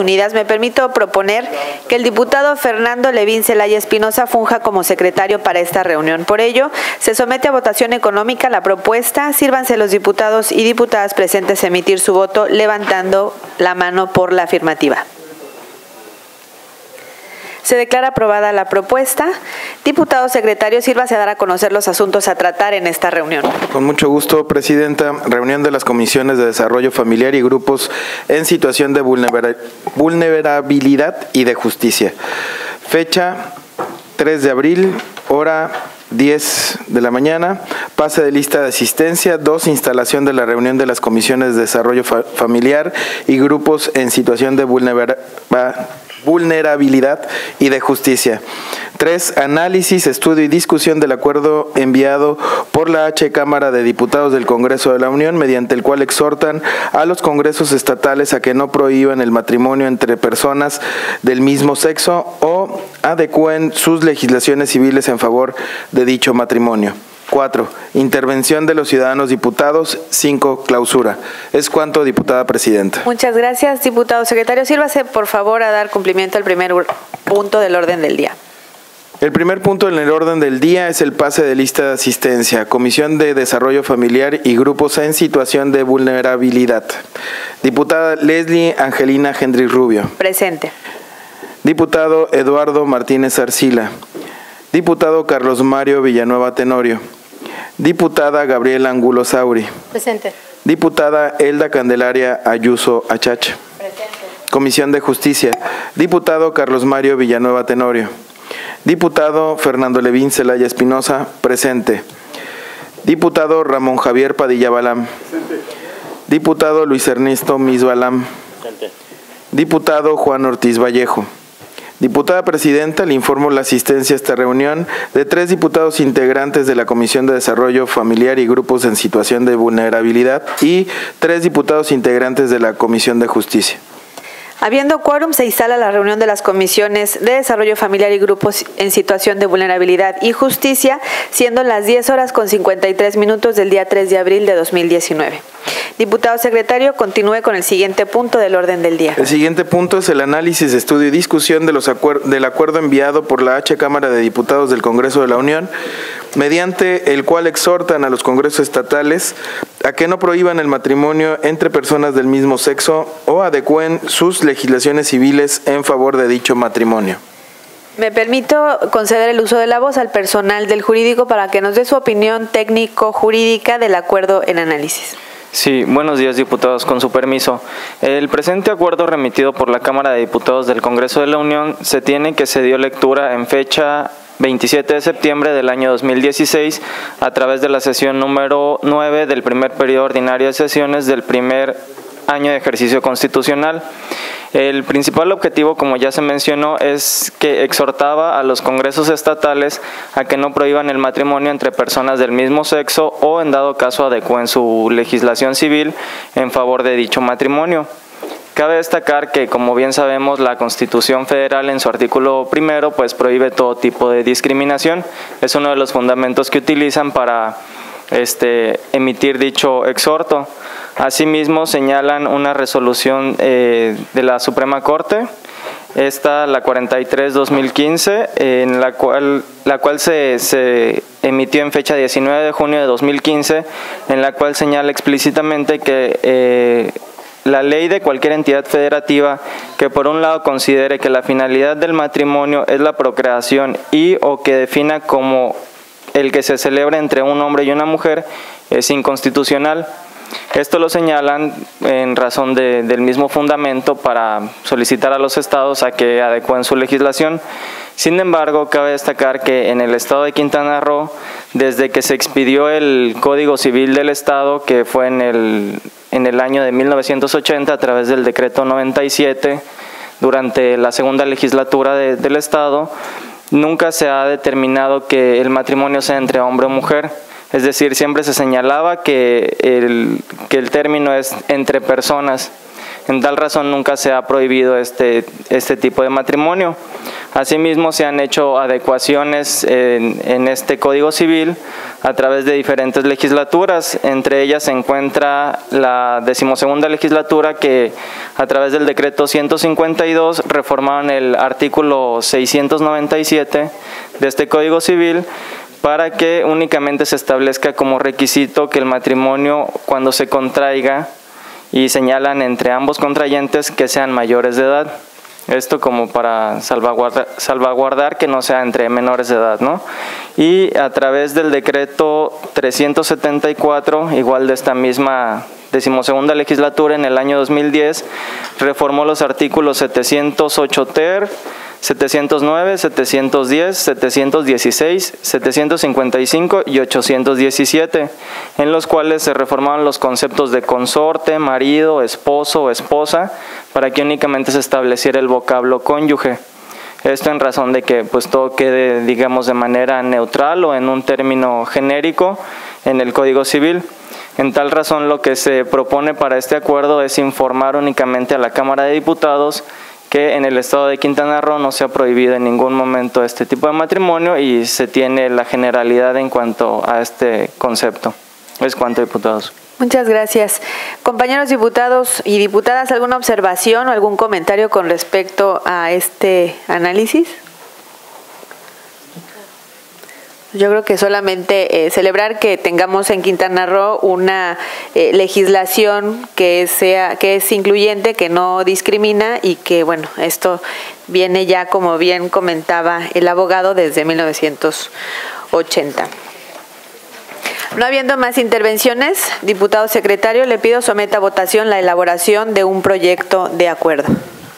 Unidas, me permito proponer que el diputado Fernando Levín Celaya Espinosa funja como secretario para esta reunión. Por ello, se somete a votación económica la propuesta. Sírvanse los diputados y diputadas presentes a emitir su voto levantando la mano por la afirmativa. Se declara aprobada la propuesta. Diputado secretario, sírvase a dar a conocer los asuntos a tratar en esta reunión. Con mucho gusto, Presidenta. Reunión de las Comisiones de Desarrollo Familiar y Grupos en Situación de Vulnerabilidad y de Justicia. Fecha 3 de abril, hora 10 de la mañana. Pase de lista de asistencia. 2. Instalación de la reunión de las Comisiones de Desarrollo Familiar y Grupos en Situación de Vulnerabilidad y de Justicia. 3. Análisis, estudio y discusión del acuerdo enviado por la Cámara de Diputados del Congreso de la Unión, mediante el cual exhortan a los congresos estatales a que no prohíban el matrimonio entre personas del mismo sexo o adecúen sus legislaciones civiles en favor de dicho matrimonio. 4. Intervención de los ciudadanos diputados. 5. Clausura. Es cuanto, diputada presidenta. Muchas gracias, diputado secretario. Sírvase, por favor, a dar cumplimiento al primer punto del orden del día. El primer punto en el orden del día es el pase de lista de asistencia. Comisión de Desarrollo Familiar y Grupos en Situación de Vulnerabilidad. Diputada Leslie Angelina Hendrix Rubio. Presente. Diputado Eduardo Martínez Arcila. Diputado Carlos Mario Villanueva Tenorio. Diputada Gabriela Angulo Sauri. Presente. Diputada Elda Candelaria Ayuso Achacha. Presente. Comisión de Justicia. Diputado Carlos Mario Villanueva Tenorio. Diputado Fernando Levín Celaya Espinosa. Presente. Diputado Ramón Javier Padilla Balam. Presente. Diputado Luis Ernesto Mis Balam. Presente. Diputado Juan Ortiz Vallejo. Diputada Presidenta, le informo la asistencia a esta reunión de 3 diputados integrantes de la Comisión de Desarrollo Familiar y Grupos en Situación de Vulnerabilidad y 3 diputados integrantes de la Comisión de Justicia. Habiendo quórum, se instala la reunión de las Comisiones de Desarrollo Familiar y Grupos en Situación de Vulnerabilidad y Justicia, siendo las 10:53 del día 3 de abril de 2019. Diputado secretario, continúe con el siguiente punto del orden del día. El siguiente punto es el análisis, estudio y discusión de del acuerdo enviado por la Cámara de Diputados del Congreso de la Unión, mediante el cual exhortan a los congresos estatales a que no prohíban el matrimonio entre personas del mismo sexo o adecúen sus legislaciones civiles en favor de dicho matrimonio. Me permito conceder el uso de la voz al personal del jurídico para que nos dé su opinión técnico-jurídica del acuerdo en análisis. Sí, buenos días, diputados. Con su permiso, el presente acuerdo remitido por la Cámara de Diputados del Congreso de la Unión se dio lectura en fecha 27 de septiembre del año 2016 a través de la sesión número 9 del primer periodo ordinario de sesiones del primer año de ejercicio constitucional. El principal objetivo, como ya se mencionó, es que exhortaba a los congresos estatales a que no prohíban el matrimonio entre personas del mismo sexo o, en dado caso, adecúen su legislación civil en favor de dicho matrimonio. Cabe destacar que, como bien sabemos, la Constitución Federal en su artículo primero pues prohíbe todo tipo de discriminación. Es uno de los fundamentos que utilizan para emitir dicho exhorto. Asimismo, señalan una resolución de la Suprema Corte, la 43/2015, en la cual se emitió en fecha 19 de junio de 2015, en la cual señala explícitamente que la ley de cualquier entidad federativa que por un lado considere que la finalidad del matrimonio es la procreación y o que defina como el que se celebre entre un hombre y una mujer es inconstitucional. Esto lo señalan en razón del mismo fundamento para solicitar a los estados a que adecúen su legislación. Sin embargo, cabe destacar que en el estado de Quintana Roo, desde que se expidió el Código Civil del Estado, que fue en el año de 1980 a través del decreto 97, durante la segunda legislatura del estado, nunca se ha determinado que el matrimonio sea entre hombre o mujer. Es decir, siempre se señalaba que el término es entre personas. En tal razón nunca se ha prohibido este tipo de matrimonio. Asimismo, se han hecho adecuaciones en este Código Civil a través de diferentes legislaturas. Entre ellas se encuentra la 12ª legislatura, que a través del decreto 152 reformaron el artículo 697 de este Código Civil para que únicamente se establezca como requisito que el matrimonio, cuando se contraiga, y señalan entre ambos contrayentes que sean mayores de edad. Esto como para salvaguardar que no sea entre menores de edad, ¿no? Y a través del decreto 374, igual de esta misma 12ª legislatura, en el año 2010, reformó los artículos 708 ter, 709, 710, 716, 755 y 817, en los cuales se reformaron los conceptos de consorte, marido, esposo o esposa, para que únicamente se estableciera el vocablo cónyuge. Esto en razón de que pues todo quede, digamos, de manera neutral o en un término genérico en el Código Civil. En tal razón, lo que se propone para este acuerdo es informar únicamente a la Cámara de Diputados que en el estado de Quintana Roo no se ha prohibido en ningún momento este tipo de matrimonio y se tiene la generalidad en cuanto a este concepto. Es cuanto, diputados. Muchas gracias. Compañeros diputados y diputadas, ¿alguna observación o algún comentario con respecto a este análisis? Yo creo que solamente celebrar que tengamos en Quintana Roo una legislación que es incluyente, que no discrimina y que, bueno, esto viene ya, como bien comentaba el abogado, desde 1980. No habiendo más intervenciones, diputado secretario, le pido someta a votación la elaboración de un proyecto de acuerdo.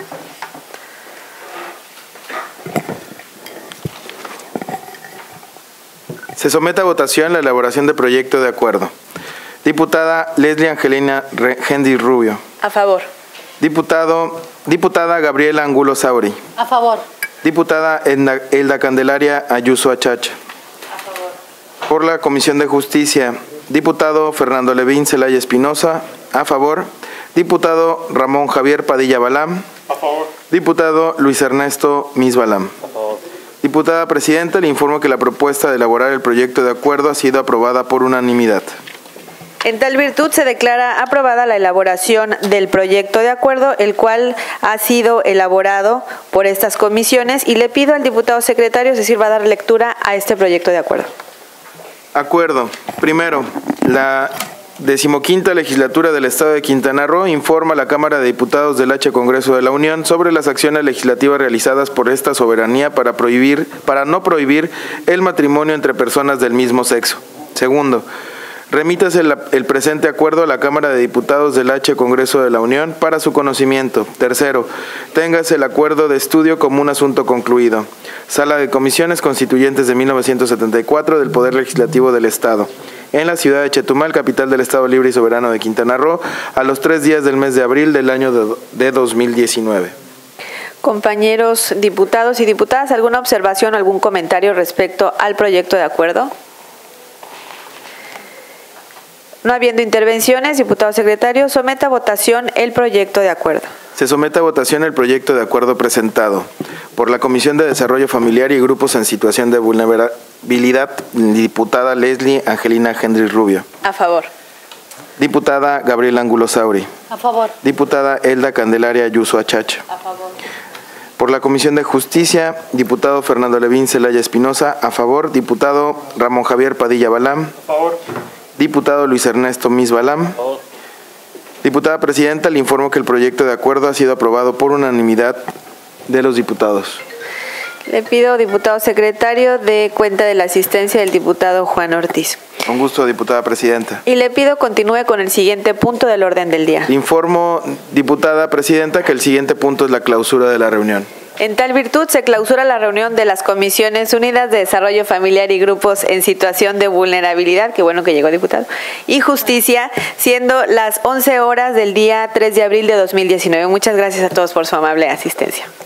Se somete a votación la elaboración de proyecto de acuerdo. Diputada Leslie Angelina Hendrix Rubio. A favor. Diputada Gabriela Angulo Sauri. A favor. Diputada Elda Candelaria Ayuso Achacha. A favor. Por la Comisión de Justicia, diputado Fernando Levín Celaya Espinosa. A favor. Diputado Ramón Javier Padilla Balam. A favor. Diputado Luis Ernesto Mis Balam. A favor. Diputada Presidenta, le informo que la propuesta de elaborar el proyecto de acuerdo ha sido aprobada por unanimidad. En tal virtud se declara aprobada la elaboración del proyecto de acuerdo, el cual ha sido elaborado por estas comisiones, y le pido al diputado secretario si sirva a dar lectura a este proyecto de acuerdo. Acuerdo. Primero, la 15ª Legislatura del Estado de Quintana Roo informa a la Cámara de Diputados del H. Congreso de la Unión sobre las acciones legislativas realizadas por esta soberanía para no prohibir el matrimonio entre personas del mismo sexo. Segundo, remítase el presente acuerdo a la Cámara de Diputados del H. Congreso de la Unión para su conocimiento. Tercero, téngase el acuerdo de estudio como un asunto concluido. Sala de Comisiones Constituyentes de 1974 del Poder Legislativo del Estado. En la ciudad de Chetumal, capital del Estado Libre y Soberano de Quintana Roo, a los 3 días del mes de abril del año de 2019. Compañeros diputados y diputadas, ¿alguna observación o algún comentario respecto al proyecto de acuerdo? No habiendo intervenciones, diputado secretario, someta a votación el proyecto de acuerdo. Se somete a votación el proyecto de acuerdo presentado por la Comisión de Desarrollo Familiar y Grupos en Situación de Vulnerabilidad, diputada Leslie Angelina Hendrix Rubio. A favor. Diputada Gabriela Angulo Sauri. A favor. Diputada Elda Candelaria Ayuso Achacha. A favor. Por la Comisión de Justicia, diputado Fernando Levín Celaya Espinosa. A favor. Diputado Ramón Javier Padilla Balam. A favor. Diputado Luis Ernesto Mis Balam. A favor. Diputada Presidenta, le informo que el proyecto de acuerdo ha sido aprobado por unanimidad de los diputados. Le pido, diputado secretario, de cuenta de la asistencia del diputado Juan Ortiz. Con gusto, diputada Presidenta. Y le pido continúe con el siguiente punto del orden del día. Le informo, diputada Presidenta, que el siguiente punto es la clausura de la reunión. En tal virtud, se clausura la reunión de las Comisiones Unidas de Desarrollo Familiar y Grupos en Situación de Vulnerabilidad, qué bueno que llegó, diputado, y Justicia, siendo las 11 horas del día 3 de abril de 2019. Muchas gracias a todos por su amable asistencia.